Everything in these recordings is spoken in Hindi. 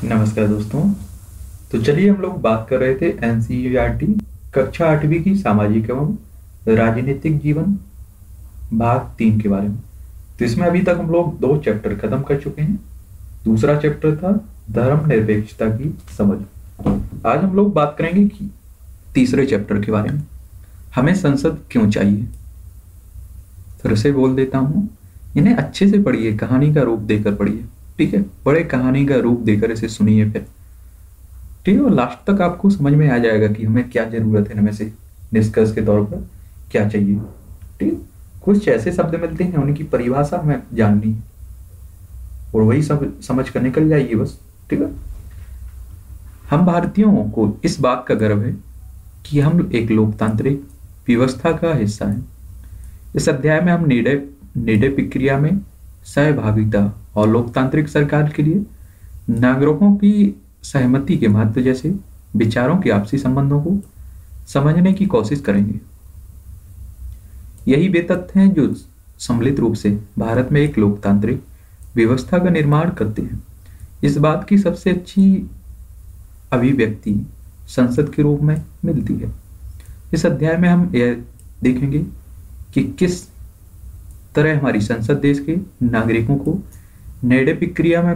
नमस्कार दोस्तों। तो चलिए हम लोग बात कर रहे थे एनसीईआरटी कक्षा 8वीं की सामाजिक एवं राजनीतिक जीवन भाग 3 के बारे में। तो इसमें अभी तक हम लोग 2 चैप्टर खत्म कर चुके हैं। दूसरा चैप्टर था धर्मनिरपेक्षता की समझ। आज हम लोग बात करेंगे कि तीसरे चैप्टर के बारे में, हमें संसद क्यों चाहिए। फिर से बोल देता हूँ, इन्हें अच्छे से पढ़िए, कहानी का रूप देकर पढ़िए, ठीक है। बड़े कहानी का रूप देकर इसे सुनिए फिर, ठीक है। और लास्ट तक आपको समझ में आ जाएगा कि हमें क्या जरूरत है, हमें से निष्कर्ष के तौर पर क्या चाहिए, ठीक। कुछ ऐसे शब्द मिलते हैं, उनकी परिभाषा हमें जाननी है और वही सब समझ कर निकल जाइए बस, ठीक है। हम भारतीयों को इस बात का गर्व है कि हम एक लोकतांत्रिक व्यवस्था का हिस्सा हैं। इस अध्याय में हम निर्णय प्रक्रिया में सहभागिता और लोकतांत्रिक सरकार के लिए नागरिकों की सहमति के महत्व जैसे विचारों के आपसी संबंधों को समझने की कोशिश करेंगे। यही वे तथ्य हैं जो सम्मिलित रूप से भारत में एक लोकतांत्रिक व्यवस्था का निर्माण करते हैं। इस बात की सबसे अच्छी अभिव्यक्ति संसद के रूप में मिलती है। इस अध्याय में हम यह देखेंगे कि किस तरह हमारी संसद देश के नागरिकों को निर्णय प्रक्रिया में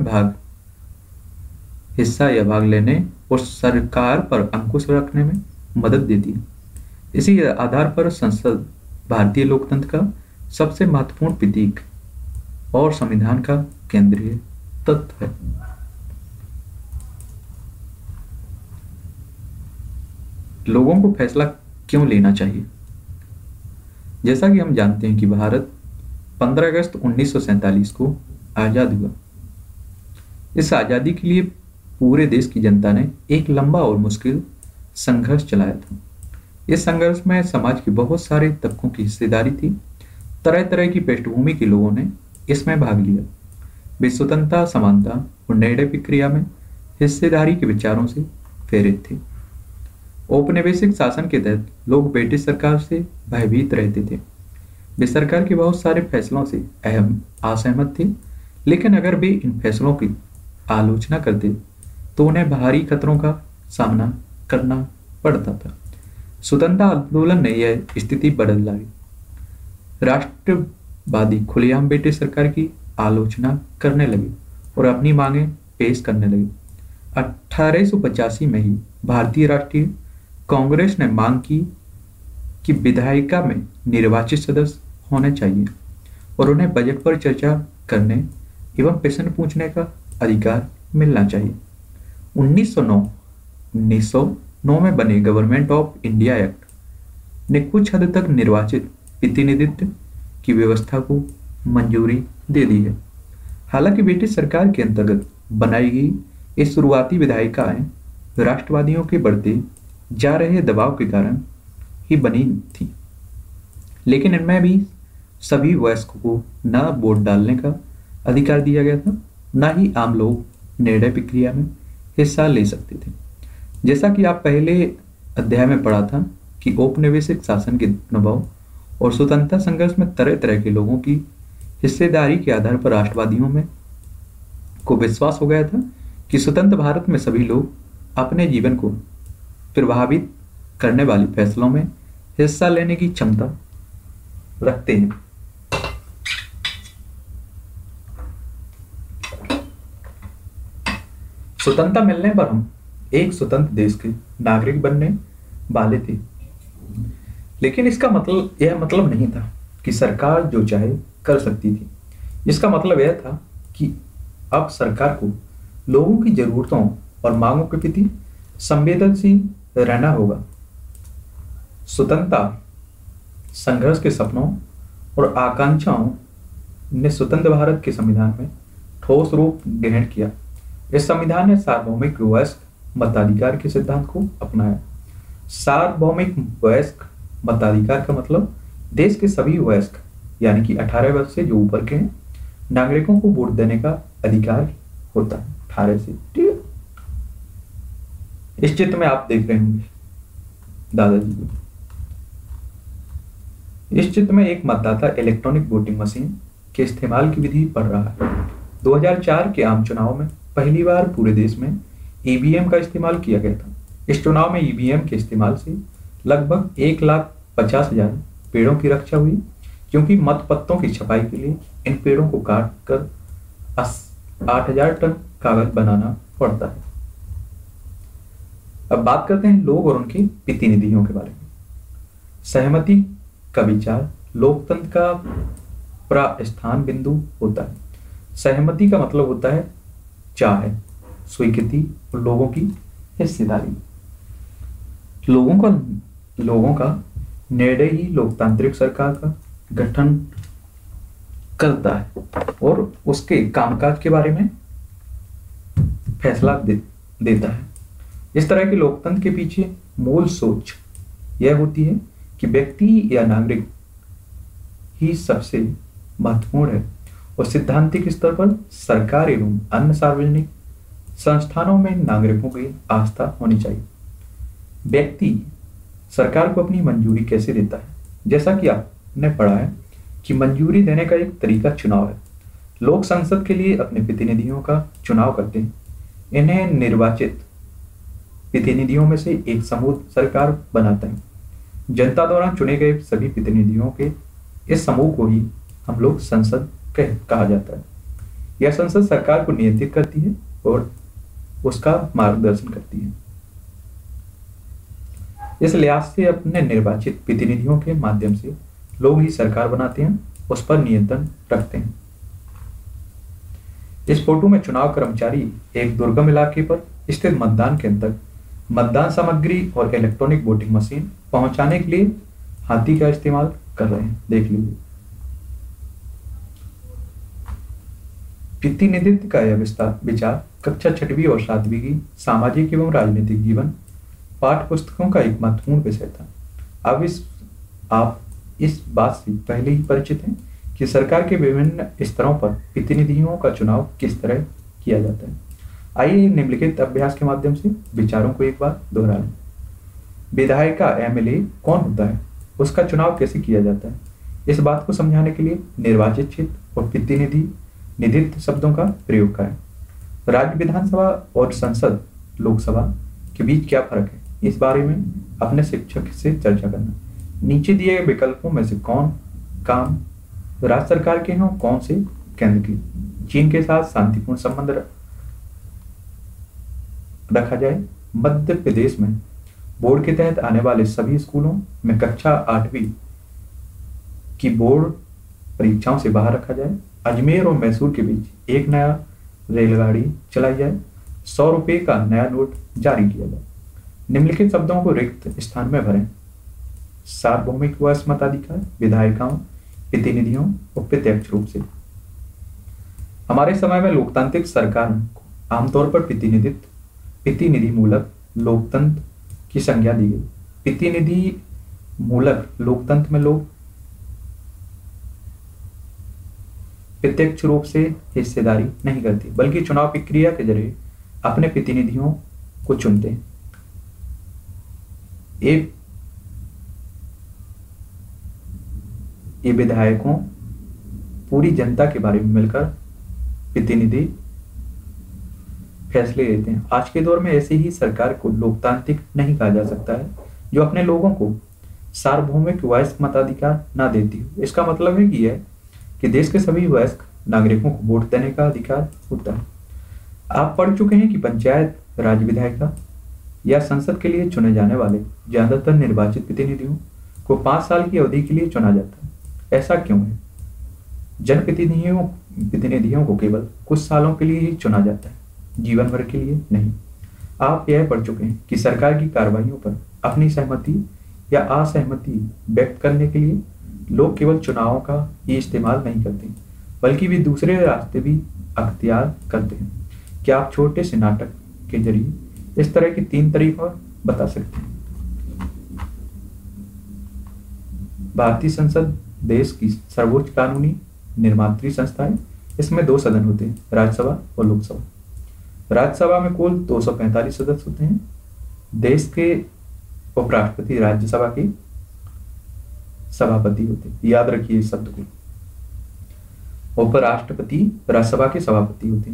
हिस्सा या भाग लेने और सरकार पर अंकुश रखने में मदद देती है। इसी आधार पर संसद भारतीय लोकतंत्र का सबसे महत्वपूर्ण प्रतीक और संविधान का केंद्रीय तत्व है। लोगों को फैसला क्यों लेना चाहिए। जैसा कि हम जानते हैं कि भारत 15 अगस्त 1947 को आजाद हुआ। इस आजादी के लिए पूरे देश की जनता ने एक लंबा और मुश्किल संघर्ष चलाया था। इस संघर्ष में समाज के बहुत सारे तबकों की हिस्सेदारी थी। तरह तरह की पृष्ठभूमि के लोगों ने इसमें भाग लिया। वे स्वतंत्रता, समानता और निर्णय प्रक्रिया में हिस्सेदारी के विचारों से प्रेरित थे। औपनिवेशिक शासन के तहत लोग ब्रिटिश सरकार से भयभीत रहते थे। वे सरकार के बहुत सारे फैसलों से असहमत थे, लेकिन अगर वे इन फैसलों की आलोचना करते तो उन्हें भारी खतरों का सामना करना पड़ता था। स्वतंत्रता आंदोलन ने यह स्थिति बदल लाई। राष्ट्रवादी खुलेआम ब्रिटिश सरकार की आलोचना करने लगे और अपनी मांगें पेश करने लगे। 1885 में ही भारतीय राष्ट्रीय कांग्रेस ने मांग की कि विधायिका में निर्वाचित सदस्य होने चाहिए और उन्हें बजट पर चर्चा करने एवं प्रश्न पूछने का अधिकार मिलना चाहिए। 1909 में बने गवर्नमेंट ऑफ इंडिया एक्ट ने कुछ हद तक निर्वाचित प्रतिनिधित्व की व्यवस्था को मंजूरी दे दी है। हालांकि ब्रिटिश सरकार के अंतर्गत बनाई गई इस शुरुआती विधायिकाएं राष्ट्रवादियों के बढ़ते जा रहे दबाव के कारण ही बनी थी, लेकिन इनमें भी सभी वयस्कों को न वोट डालने का अधिकार दिया गया था, न ही आम लोग निर्णय प्रक्रिया में हिस्सा ले सकते थे। जैसा कि आप पहले अध्याय में पढ़ा था कि औपनिवेशिक शासन के दबाव और स्वतंत्रता संघर्ष में तरह तरह के लोगों की हिस्सेदारी के आधार पर राष्ट्रवादियों में को विश्वास हो गया था कि स्वतंत्र भारत में सभी लोग अपने जीवन को प्रभावित करने वाले फैसलों में हिस्सा लेने की क्षमता रखते हैं। स्वतंत्रता मिलने पर हम एक स्वतंत्र देश के नागरिक बनने वाले थे, लेकिन इसका मतलब यह मतलब नहीं था कि सरकार जो चाहे कर सकती थी। इसका मतलब यह था कि अब सरकार को लोगों की जरूरतों और मांगों के प्रति संवेदनशील रहना होगा। स्वतंत्रता संघर्ष के सपनों और आकांक्षाओं ने स्वतंत्र भारत के संविधान में ठोस रूप ग्रहण किया। इस संविधान ने सार्वभौमिक वयस्क मताधिकार के सिद्धांत को अपनाया। सार्वभौमिक वयस्क मताधिकार का मतलब देश के सभी वयस्क यानी कि 18 वर्ष से जो ऊपर के हैं नागरिकों को वोट देने का अधिकार होता है 18 से, ठीक है। इस चित्र में आप देख रहे होंगे दादाजी को। इस चित्र में एक मतदाता इलेक्ट्रॉनिक वोटिंग मशीन के इस्तेमाल की विधि पढ़ रहा है। 2004 के आम चुनाव में पहली बार पूरे देश में ईवीएम का इस्तेमाल किया गया था। इस चुनाव में ईवीएम के इस्तेमाल से लगभग 1,50,000 पेड़ों की रक्षा हुई, क्योंकि मतपत्रों की छपाई के लिए इन पेड़ों को काट कर 8,000 टन कागज बनाना पड़ता है। अब बात करते हैं लोग और उनके प्रतिनिधियों के बारे में। सहमति का विचार लोकतंत्र का प्रास्थान बिंदु होता है। सहमति का मतलब होता है चाह, स्वीकृति और लोगों की हिस्सेदारी। लोगों का निर्णय ही लोकतांत्रिक सरकार का गठन करता है और उसके कामकाज के बारे में फैसला देता है। इस तरह के लोकतंत्र के पीछे मूल सोच यह होती है कि व्यक्ति या नागरिक ही सबसे महत्वपूर्ण है और सिद्धांतिक स्तर पर सरकार एवं अन्य सार्वजनिक संस्थानों में नागरिकों की आस्था होनी चाहिए। व्यक्ति सरकार को अपनी मंजूरी कैसे देता है? जैसा कि आपने पढ़ा है कि मंजूरी देने का एक तरीका चुनाव है। लोग संसद के लिए अपने प्रतिनिधियों का चुनाव करते हैं। इन्हें निर्वाचित प्रतिनिधियों में से एक समूह सरकार बनाता है। जनता द्वारा चुने गए सभी प्रतिनिधियों के इस समूह को ही हम लोग संसद कहा जाता है। यह संसद सरकार को नियंत्रित करती है और उसका मार्गदर्शन करती है। इस लिहाज से अपने निर्वाचित प्रतिनिधियों के माध्यम से लोग ही सरकार बनाते हैं, उस पर नियंत्रण रखते हैं। इस फोटो में चुनाव कर्मचारी एक दुर्गम इलाके पर स्थित मतदान केंद्र तक मतदान सामग्री और इलेक्ट्रॉनिक वोटिंग मशीन पहुंचाने के लिए हाथी का इस्तेमाल कर रहे हैं। देख लीजिए। प्रतिनिधित्व का यह विचार कक्षा 6वीं और 7वीं की सामाजिक एवं राजनीतिक जीवन पाठ्य पुस्तकों का एक महत्वपूर्ण विषय था। आप इस बात से पहले ही परिचित हैं कि सरकार के विभिन्न स्तरों पर प्रतिनिधियों का चुनाव किस तरह किया जाता है। आइए निम्नलिखित अभ्यास के माध्यम से विचारों को एक बार दोहरा लें। विधायक का एमएलए कौन होता है, उसका चुनाव कैसे किया जाता है, इस बात को समझाने के लिए निर्वाचित क्षेत्र और प्रतिनिधित्व शब्दों का प्रयोग करें। राज्य विधानसभा और संसद लोकसभा के बीच क्या फर्क है, इस बारे में अपने शिक्षक से चर्चा करना। नीचे दिए गए विकल्पों में से कौन काम राज्य सरकार के हैं और कौन से केंद्र के। चीन के साथ शांतिपूर्ण संबंध रखा जाए। मध्य प्रदेश में बोर्ड के तहत आने वाले सभी स्कूलों में कक्षा 8वीं की बोर्ड परीक्षाओं से बाहर रखा जाए। अजमेर और मैसूर के बीच एक नया रेलगाड़ी चलाई जाए। 100 रुपये का नया नोट जारी किया जाए। निम्नलिखित शब्दों को रिक्त स्थान में भरें। सार्वभौमिक व मताधिकार, विधायिकाओं, प्रतिनिधियों और प्रत्यक्ष रूप से। हमारे समय में लोकतांत्रिक सरकार को आमतौर पर प्रतिनिधि मूलक लोकतंत्र की संज्ञा दी गई। प्रतिनिधि मूलक लोकतंत्र में लोग प्रत्यक्ष रूप से हिस्सेदारी नहीं करते, बल्कि चुनाव प्रक्रिया के जरिए अपने प्रतिनिधियों को चुनते हैं। ये विधायकों पूरी जनता के बारे में मिलकर प्रतिनिधि फैसले लेते हैं। आज के दौर में ऐसे ही सरकार को लोकतांत्रिक नहीं कहा जा सकता है जो अपने लोगों को सार्वभौमिक वयस्क मताधिकार ना देती हो। इसका मतलब है कि देश के सभी वयस्क नागरिकों को वोट देने का अधिकार होता है। आप पढ़ चुके हैं कि पंचायत राज विधायिका या संसद के लिए चुने जाने वाले ज्यादातर निर्वाचित प्रतिनिधियों को 5 साल की अवधि के लिए चुना जाता है। ऐसा क्यों है? जनप्रतिनिधियों को केवल कुछ सालों के लिए ही चुना जाता है, जीवन भर के लिए नहीं। आप यह पढ़ चुके हैं कि सरकार की कार्रवाइयों पर अपनी सहमति या असहमति व्यक्त करने के लिए लोग केवल चुनावों का ही इस्तेमाल नहीं करते, बल्कि भी दूसरे रास्ते भी अख्तियार करते हैं। क्या आप छोटे से नाटक के जरिए इस तरह के 3 तरीकों बता सकते हैं? भारतीय संसद देश की सर्वोच्च कानूनी निर्मात्री संस्था है। इसमें 2 सदन होते हैं, राज्यसभा और लोकसभा। राज्यसभा में कुल 245 सदस्य होते हैं। देश के उपराष्ट्रपति राज्यसभा के सभापति होते हैं। याद रखिए इस शब्द को, उपराष्ट्रपति राज्यसभा के सभापति होते हैं।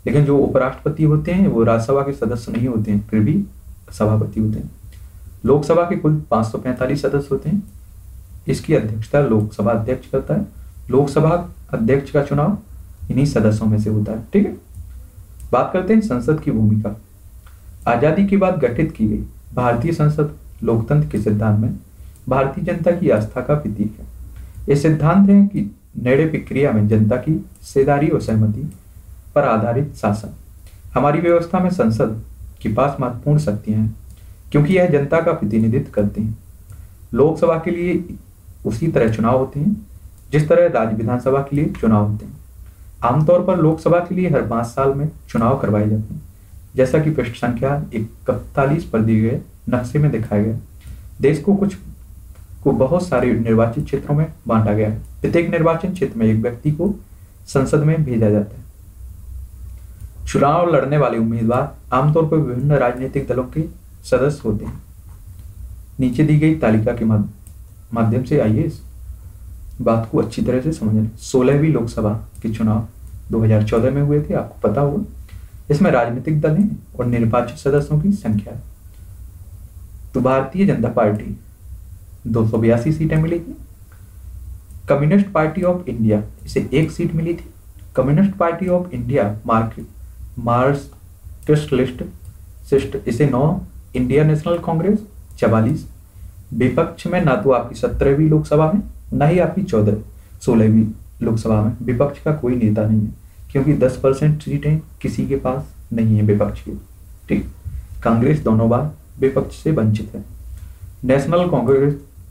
लेकिन जो उपराष्ट्रपति होते हैं वो राज्यसभा के सदस्य नहीं होते हैं, फिर भी सभापति होते हैं। लोकसभा के कुल 545 सदस्य होते हैं। इसकी अध्यक्षता लोकसभा अध्यक्ष करता है। लोकसभा अध्यक्ष का चुनाव इन्हीं सदस्यों में से होता है। ठीक है, बात करते हैं संसद की भूमिका। आजादी के बाद गठित की गई भारतीय संसद लोकतंत्र के सिद्धांत में भारतीय जनता की आस्था का प्रतीक है। यह सिद्धांत है कि निर्णय प्रक्रिया में जनता की हिस्सेदारी और सहमति पर आधारित शासन। हमारी व्यवस्था में संसद के पास महत्वपूर्ण शक्तियां हैं क्योंकि यह जनता का प्रतिनिधित्व करते हैं। लोकसभा के लिए उसी तरह चुनाव होते हैं जिस तरह राज्य विधानसभा के लिए चुनाव होते हैं। आमतौर पर लोकसभा के लिए हर 5 साल में चुनाव करवाए जाते हैं, जैसा कि पृष्ठ संख्या 41 पर दिए गए नक्शे में दिखाया गया। देश को बहुत सारे निर्वाचित क्षेत्रों में बांटा गया है। प्रत्येक निर्वाचन क्षेत्र में एक व्यक्ति को संसद में भेजा जाता है। चुनाव लड़ने वाले उम्मीदवार आमतौर पर विभिन्न राजनीतिक दलों के सदस्य होते हैं। नीचे दी गई तालिका के माध्यम से आइए इस बात को अच्छी तरह से समझें। 16वीं लोकसभा के चुनाव 2014 में हुए थे, आपको पता होगा। इसमें राजनीतिक दल हैं और निर्वाचित सदस्यों की संख्या है। तो भारतीय जनता पार्टी 282 सीटें मिली थी। कम्युनिस्ट पार्टी ऑफ इंडिया, इसे 1 सीट मिली थी। Communist Party of India Marxist list इसे 9। India National Congress 44। विपक्ष में ना तो आपकी 17वीं लोकसभा में ना ही आपकी 16वीं लोकसभा में विपक्ष का कोई नेता नहीं है, क्योंकि 10% सीटें किसी के पास नहीं है विपक्ष की। ठीक, कांग्रेस दोनों बार विपक्ष से वंचित है। National Congress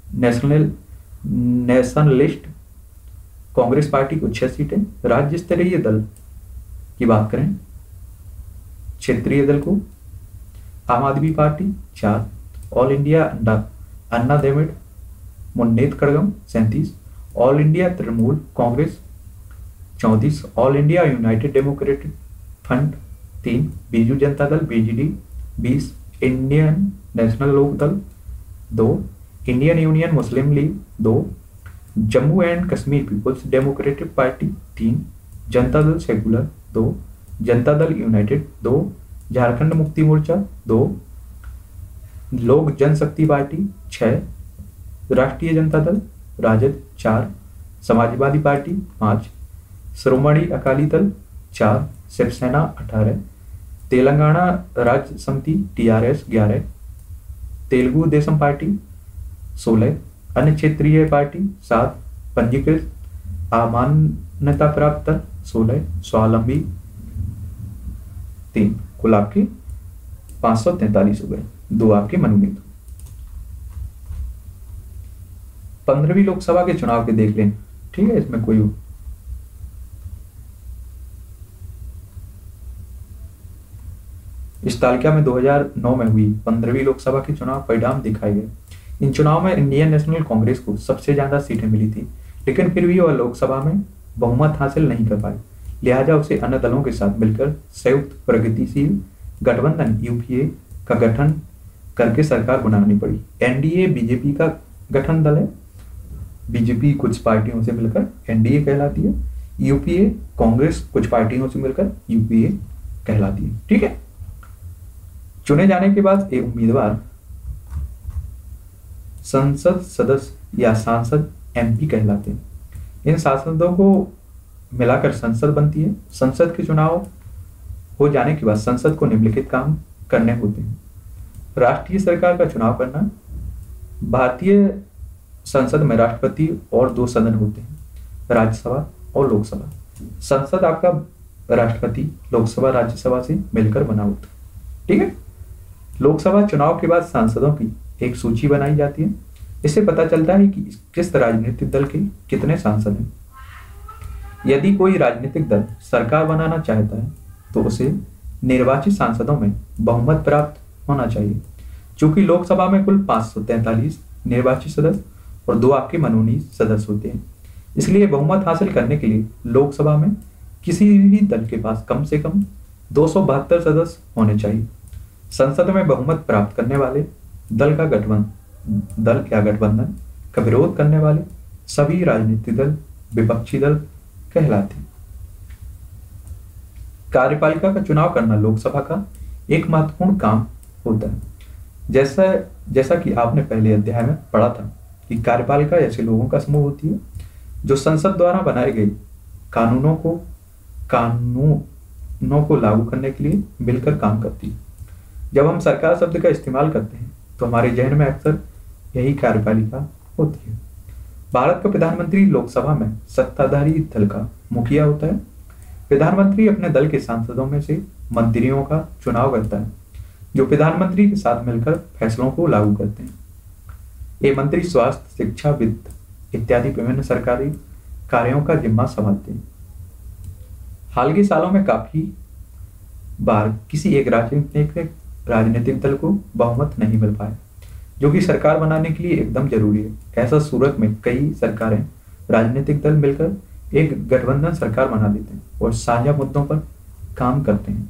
Nationalist Congress Party को 6 सीटें। राज्य स्तरीय दल की बात करें, क्षेत्रीय दल को Aam Aadmi party 4। All India Anna Dravida Munnetra Kazhagam 37। All India Trinamool Congress 34। All India United Democratic Front 3। Biju Janata Dal BJD 20। Indian National Lok Dal 2। Indian Union Muslim League 2। Jammu and Kashmir Peoples Democratic Party 3। Janata दल सेकुलर 2। जनता दल यूनाइटेड 2। झारखंड मुक्ति मोर्चा 2। लोक जनशक्ति पार्टी 6। राष्ट्रीय जनता दल राजद 4। समाजवादी पार्टी 5। श्रोमणी अकाली दल 4। शिवसेना 18। तेलंगाना राज्य समिति TRS 11। तेलुगु देशम पार्टी 16। अन्य क्षेत्रीय पार्टी 7। पंजीकृत अमान्यता प्राप्त दल 16। स्वावलंबी 3। कुल आपके 543 हो गए, 2 आपके मनोनीत। 15वीं लोकसभा के चुनाव के देख लें। ठीक है, इसमें कोई इस तालिका में 2009 में हुई 15वीं लोकसभा के चुनाव परिणाम दिखाए गए। इन चुनाव में इंडियन नेशनल कांग्रेस को सबसे ज्यादा सीटें मिली थी, लेकिन फिर भी वह लोकसभा में बहुमत हासिल नहीं कर पाई। लिहाजा उसे अन्य दलों के साथ मिलकर संयुक्त प्रगतिशील गठबंधन UPA का गठन करके सरकार बनानी पड़ी। NDA बीजेपी का गठन दल है। बीजेपी कुछ पार्टियों से मिलकर NDA कहलाती है। UPA कांग्रेस कुछ पार्टियों से मिलकर UPA कहलाती है। ठीक है, चुने जाने के बाद एक उम्मीदवार संसद सदस्य या सांसद MP कहलाते हैं। इन सांसदों को मिलाकर संसद बनती है। संसद के चुनाव हो जाने के बाद संसद को निम्नलिखित काम करने होते हैं। राष्ट्रीय सरकार का चुनाव करना। भारतीय संसद में राष्ट्रपति और 2 सदन होते हैं, राज्यसभा और लोकसभा। संसद आपका राष्ट्रपति लोकसभा राज्यसभा से मिलकर बना होता है। ठीक है, लोकसभा चुनाव के बाद सांसदों की एक सूची बनाई जाती है। इससे पता चलता है कि किस राजनीतिक दल के कितने सांसद हैं। यदि कोई राजनीतिक दल सरकार बनाना चाहता है तो उसे निर्वाचित सांसदों में बहुमत प्राप्त होना चाहिए। चूंकि लोकसभा में कुल 543 निर्वाचित सदस्य और 2 आपके मनोनीत सदस्य होते हैं, इसलिए बहुमत हासिल करने के लिए लोकसभा में किसी भी दल के पास कम से कम 272 सदस्य होने चाहिए। संसद में बहुमत प्राप्त करने वाले दल या गठबंधन का विरोध करने वाले सभी राजनीतिक दल विपक्षी दल कहलाते हैं। कार्यपालिका का चुनाव करना लोकसभा का एक महत्वपूर्ण काम होता है। जैसा जैसा कि आपने पहले अध्याय में पढ़ा था कि कार्यपालिका ऐसे लोगों का समूह होती है जो संसद द्वारा बनाए गए कानूनों को लागू करने के लिए मिलकर काम करती है। जब हम सरकार शब्द का इस्तेमाल करते हैं तो हमारे जहन में अक्सर यही कार्यपालिका होती है। भारत का प्रधानमंत्री लोकसभा में सत्ताधारी दल का मुखिया होता है। प्रधानमंत्री अपने दल के सांसदों में से मंत्रियों का चुनाव करता है जो प्रधानमंत्री के साथ मिलकर फैसलों को लागू करते हैं। ये मंत्री स्वास्थ्य, शिक्षा, वित्त इत्यादि विभिन्न सरकारी कार्यों का जिम्मा संभालते हैं। हाल के सालों में काफी बार किसी एक राजनीतिक दल को बहुमत नहीं मिल पाया, जो कि सरकार बनाने के लिए एकदम जरूरी है। ऐसा सूरत में कई सरकारें राजनीतिक दल मिलकर एक गठबंधन सरकार बना देते हैं और साझा मुद्दों पर काम करते हैं।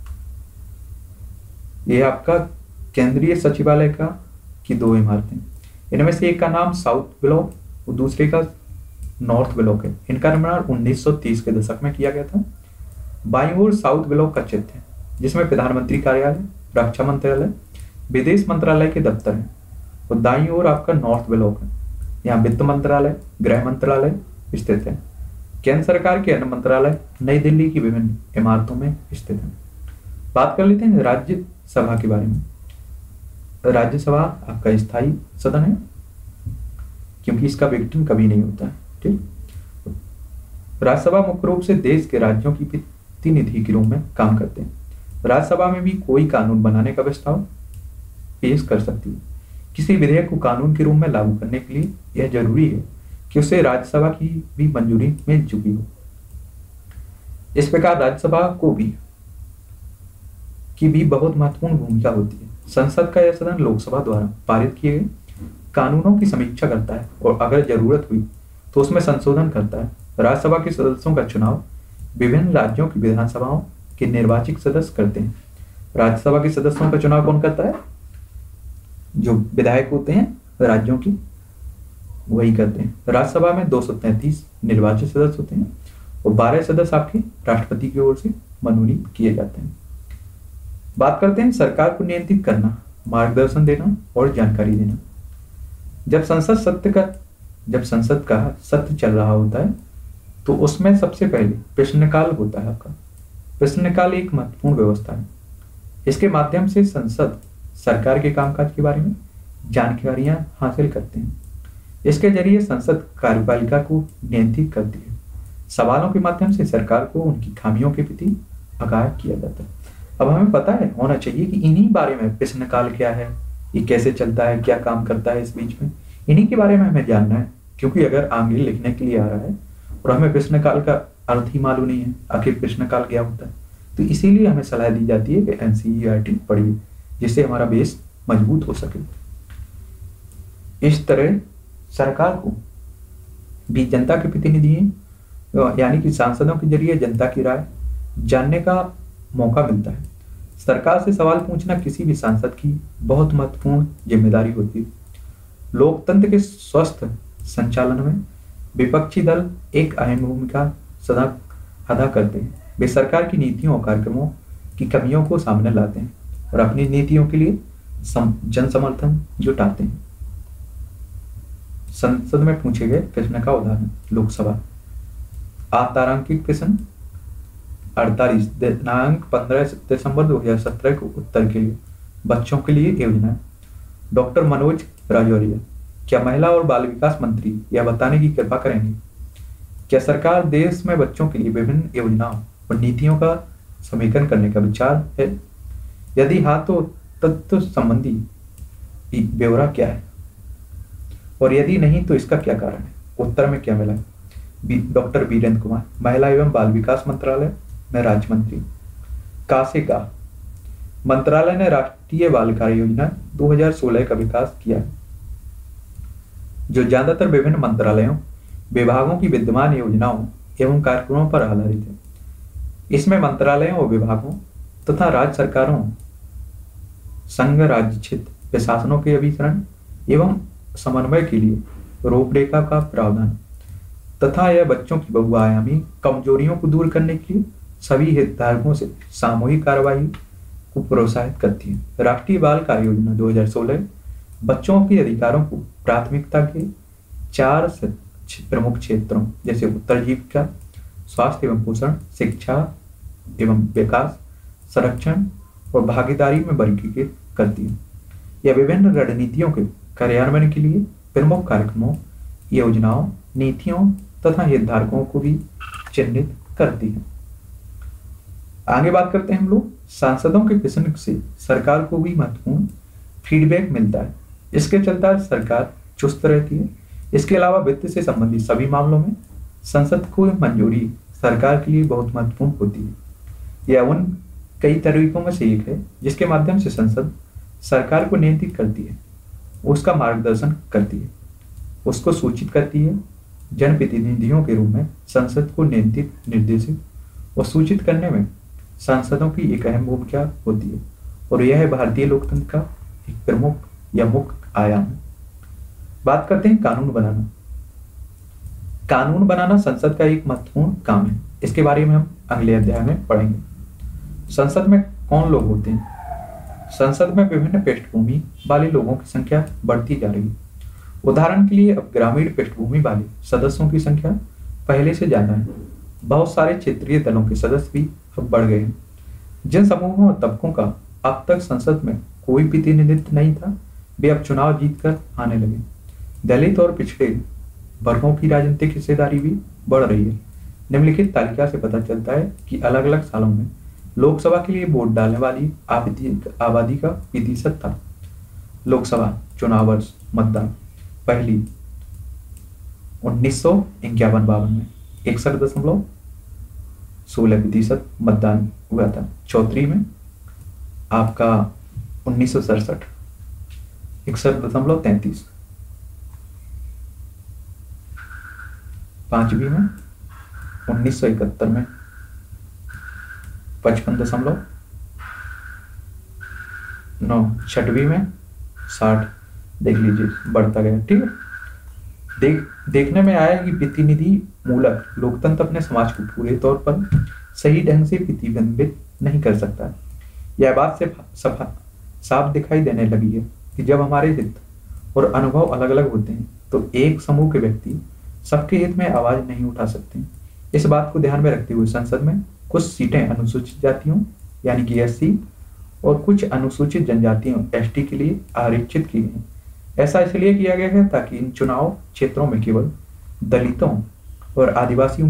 ये आपका केंद्रीय सचिवालय की दो इमारतें, इनमें से एक का नाम साउथ ब्लॉक और दूसरे का नॉर्थ ब्लॉक है। इनका निर्माण 1930 के दशक में किया गया था। बाईं ओर साउथ ब्लॉक का चित्र है जिसमें प्रधानमंत्री कार्यालय, रक्षा मंत्रालय, विदेश मंत्रालय के दफ्तर हैं और दाईं ओर आपका नॉर्थ ब्लॉक है। यहाँ वित्त मंत्रालय, गृह मंत्रालय स्थित है। केंद्र सरकार के अन्य मंत्रालय नई दिल्ली की विभिन्न इमारतों में स्थित हैं। बात कर लेते हैं राज्यसभा के बारे में। राज्यसभा आपका स्थायी सदन है क्योंकि इसका विघटन कभी नहीं होता है। ठीक, राज्यसभा मुख्य रूप से देश के राज्यों की प्रतिनिधि के रूप में काम करते हैं। राज्यसभा में भी कोई कानून बनाने का प्रस्ताव पेश कर सकती है। किसी विधेयक को कानून के रूप में लागू करने के लिए यह जरूरी है कि उसे राज्यसभा की भी मंजूरी मिल चुकी हो। इस प्रकार राज्यसभा की भी बहुत महत्वपूर्ण भूमिका होती है। संसद का यह सदन लोकसभा द्वारा पारित किए गए कानूनों की समीक्षा करता है और अगर जरूरत हुई तो उसमें संशोधन करता है। राज्यसभा के सदस्यों का चुनाव विभिन्न राज्यों की विधानसभाओं के निर्वाचित सदस्य करते हैं। राज्यसभा के सदस्यों का चुनाव कौन करता है? जो विधायक होते हैं राज्यों की, वही करते हैं। राज्यसभा में 233 निर्वाचित सदस्य होते हैं और 12 सदस्य आपके राष्ट्रपति की ओर से मनोनीत किए जाते हैं। बात करते हैं सरकार को नियंत्रित करना, मार्गदर्शन देना और जानकारी देना। जब संसद का सत्र चल रहा होता है तो उसमें सबसे पहले प्रश्नकाल होता है। आपका प्रश्नकाल एक महत्वपूर्ण व्यवस्था है। इसके माध्यम से संसद सरकार के कामकाज के बारे में जानकारियां हासिल करते हैं। इसके जरिए संसद कार्यपालिका को नियंत्रित करती है। सवालों के माध्यम से सरकार को उनकी खामियों के प्रति आगाह किया जाता है। अब हमें पता है होना चाहिए कि इन्हीं बारे में प्रश्नकाल क्या है, ये कैसे चलता है, क्या काम करता है, इस बीच में इन्हीं के बारे में हमें जानना है। क्योंकि अगर आगे लिखने के लिए आ रहा है और हमें प्रश्नकाल का अर्थ ही मालूम नहीं है, आखिर प्रश्नकाल क्या होता है, तो इसीलिए हमें सलाह दी जाती है कि एनसीईआरटी पढ़िए जिससे हमारा बेस मजबूत हो सके। इस तरह सरकार को भी जनता के प्रतिनिधि यानी कि सांसदों के जरिए जनता की राय जानने का मौका मिलता है। सरकार से सवाल पूछना किसी भी सांसद की बहुत महत्वपूर्ण जिम्मेदारी होती है। लोकतंत्र के स्वस्थ संचालन में विपक्षी दल एक अहम भूमिका सदा अदा करते हैं। वे सरकार की नीतियों और कार्यक्रमों की कमियों को सामने लाते हैं और अपनी नीतियों के लिए जन समर्थन जुटाते हैं। संसद में पूछे गए प्रश्न का उदाहरण लोकसभा। तारांकित प्रश्न 48 दिनांक 15 दिसंबर 2017 को उत्तर के लिए बच्चों के लिए योजना। डॉक्टर मनोज राजौरिया, क्या महिला और बाल विकास मंत्री यह बताने की कृपा करेंगे क्या सरकार देश में बच्चों के लिए विभिन्न योजनाओं और नीतियों का समीकरण करने का विचार है? यदि हाँ तो तत्व संबंधी ब्यौरा क्या है और यदि नहीं तो इसका क्या कारण है? उत्तर में क्या मिला? डॉक्टर वीरेंद्र कुमार, महिला एवं बाल विकास मंत्रालय में राज्य मंत्री। कासेका मंत्रालय ने राष्ट्रीय बाल कार्य योजना 2016 का विकास किया है जो ज्यादातर विभिन्न मंत्रालयों विभागों की विद्यमान योजनाओं एवं कार्यक्रमों पर आधारित है। इसमें मंत्रालयों और विभागों तथा राज्य सरकारों, संघ राज्य क्षेत्र प्रशासनों के अभिसरण एवं समन्वय के लिए रूपरेखा का प्रावधान तथा यह बच्चों की बहुआयामी कमजोरियों को दूर करने के लिए सभी हितधारकों से सामूहिक कार्रवाई को प्रोत्साहित करती है। राष्ट्रीय बाल कार्य योजना 2016 बच्चों के अधिकारों को प्राथमिकता के 4 प्रमुख क्षेत्रों जैसे उत्तरजीविका, स्वास्थ्य एवं पोषण, शिक्षा एवं विकास, संरक्षण और भागीदारी में वर्गीकृत करती है। यह विभिन्न रणनीतियों के कार्यान्वयन के लिए प्रमुख कार्यक्रमों, योजनाओं, नीतियों तथा हितधारकों को भी चिन्हित करती है। आगे बात करते हैं हम लोग सांसदों के प्रश्न से सरकार को भी महत्वपूर्ण फीडबैक मिलता है। इसके चलते सरकार चुस्त रहती है। इसके अलावा वित्त से संबंधित सभी मामलों में संसद को मंजूरी सरकार के लिए बहुत महत्वपूर्ण होती है। यह उन कई तरीकों में से एक है जिसके माध्यम से संसद सरकार को नियंत्रित करती है, उसका मार्गदर्शन करती है, उसको सूचित करती है। जनप्रतिनिधियों के रूप में संसद को नियंत्रित, निर्देशित और सूचित करने में सांसदों की एक अहम भूमिका होती है और यह भारतीय लोकतंत्र का एक प्रमुख या मुख्य आयाम है। बात करते हैं कानून बनाना। कानून बनाना संसद का एक महत्वपूर्ण काम है। इसके बारे में हम अगले अध्याय में पढ़ेंगे। संसद में कौन लोग होते हैं? संसद में विभिन्न पृष्ठभूमि वाले लोगों की संख्या बढ़ती जा रही है। उदाहरण के लिए अब ग्रामीण पृष्ठभूमि वाले सदस्यों की संख्या पहले से ज्यादा है। बहुत सारे क्षेत्रीय दलों के सदस्य भी अब बढ़ गए हैं। जिन समूहों और तबकों का अब तक संसद में कोई प्रतिनिधित्व नहीं था, वे अब चुनाव जीतकर आने लगे। दलित और पिछड़े वर्गों की राजनीतिक हिस्सेदारी भी बढ़ रही है। निम्नलिखित तालिका से पता चलता है कि अलग अलग सालों में लोकसभा के लिए वोट डालने वाली आबादी का प्रतिशत था। लोकसभा चुनाव वर्ष मतदान पहली 1951-52 में 61.16% मतदान हुआ था। चौथी में आपका 1967 61.33। पांचवी में 1971 में 55.9। छठवीं में 60। देख लीजिए बढ़ता गया। ठीक है। देखने में आया कि प्रतिनिधि मूलक लोकतंत्र अपने समाज को पूरे तौर पर सही ढंग से प्रतिबिंबित नहीं कर सकता। यह बात से साफ दिखाई देने लगी है कि जब हमारे हित और अनुभव अलग अलग होते हैं तो एक समूह के व्यक्ति सबके हित में आवाज नहीं उठा सकते। इस बात को ध्यान में रखते हुए संसद में कुछ सीटें अनुसूचित जातियों यानी कि एससी और कुछ अनुसूचित जनजातियों एसटी के लिए आरक्षित की गई। ऐसा इसलिए किया गया है ताकि इन चुनाव क्षेत्रों में केवल दलितों और आदिवासी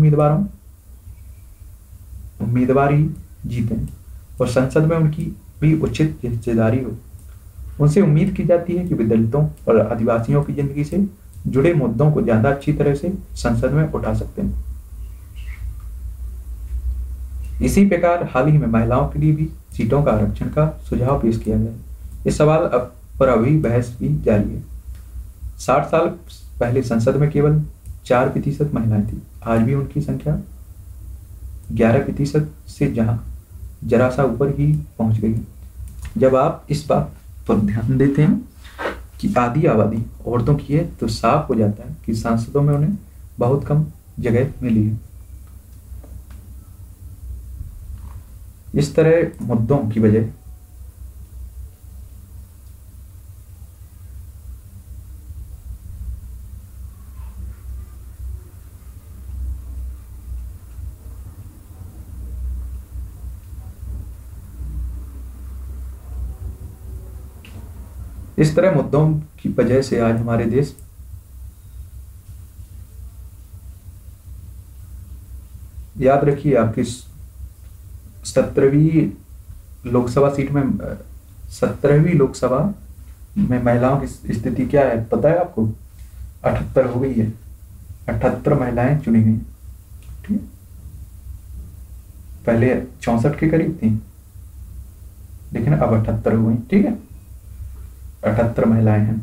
उम्मीदवार ही जीतें और संसद में उनकी भी उचित हिस्सेदारी हो। उनसे उम्मीद की जाती है कि वे दलितों और आदिवासियों की जिंदगी से जुड़े मुद्दों को ज्यादा अच्छी तरह से संसद में उठा सकते हैं। इसी प्रकार हाल ही में महिलाओं के लिए भी सीटों का आरक्षण का सुझाव पेश किया गया। इस सवाल पर अभी बहस भी जारी है। 60 साल पहले संसद में केवल 4% महिलाएं थी। आज भी उनकी संख्या 11% से जरा सा ऊपर ही पहुंच गई। जब आप इस बात पर ध्यान देते हैं कि आधी आबादी औरतों की है तो साफ हो जाता है कि सांसदों में उन्हें बहुत कम जगह मिली है। इस तरह मुद्दों की वजह से आज हमारे देश याद रखिए आपकी 17वीं लोकसभा सीट में 17वीं लोकसभा में महिलाओं की स्थिति क्या है पता है आपको? 78 हो गई है। 78 महिलाएं चुनी गई। ठीक, पहले 64 के करीब थी लेकिन अब 78 हो गई। ठीक है, 78 महिलाएं हैं।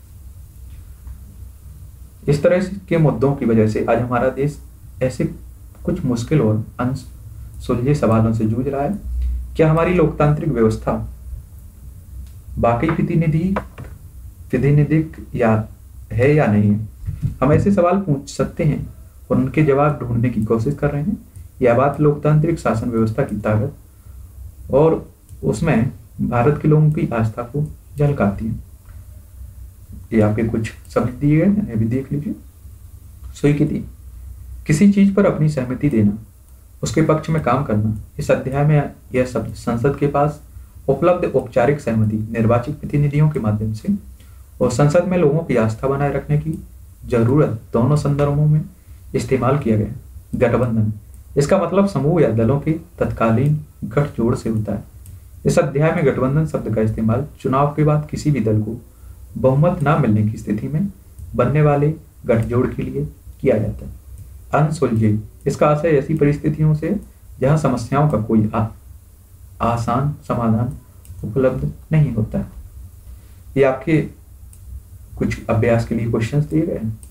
इस तरह के मुद्दों की वजह से आज हमारा देश ऐसे कुछ मुश्किल और अनसुलझे सवालों से जूझ रहा है। क्या हमारी लोकतांत्रिक व्यवस्था वाकई प्रतिनिधिक या है या नहीं है? हम ऐसे सवाल पूछ सकते हैं और उनके जवाब ढूंढने की कोशिश कर रहे हैं। यह बात लोकतांत्रिक शासन व्यवस्था की ताकत और उसमें भारत के लोगों की आस्था को झलकाती है। ये आपके कुछ शब्द दिए गए हैं, ये भी देख लीजिए। स्वीकृति, किसी चीज पर अपनी सहमति देना, उसके पक्ष में काम करना। इस अध्याय में यह शब्द संसद के पास उपलब्ध औपचारिक सहमति निर्वाचित प्रतिनिधियों के माध्यम से और संसद में लोगों की आस्था बनाए रखने की जरूरत दोनों संदर्भों में इस्तेमाल किया गया। गठबंधन, इसका मतलब समूह या दलों के तत्कालीन गठजोड़ से होता है। इस अध्याय में गठबंधन शब्द का इस्तेमाल चुनाव के बाद किसी भी दल को बहुमत न मिलने की स्थिति में बनने वाले गठजोड़ के लिए किया जाता है। अनसुलझे, इसका आशय ऐसी परिस्थितियों से जहां समस्याओं का कोई आसान समाधान उपलब्ध नहीं होता है। ये आपके कुछ अभ्यास के लिए क्वेश्चंस दिए गए हैं।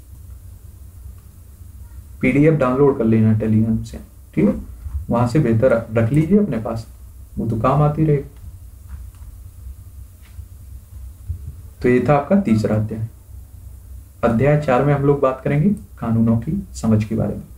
पीडीएफ डाउनलोड कर लेना टेलीग्राम से, ठीक है, वहां से बेहतर रख लीजिए अपने पास, वो तो काम आती रहेगी। तो ये था आपका तीसरा अध्याय। अध्याय 4 में हम लोग बात करेंगे कानूनों की समझ के बारे में।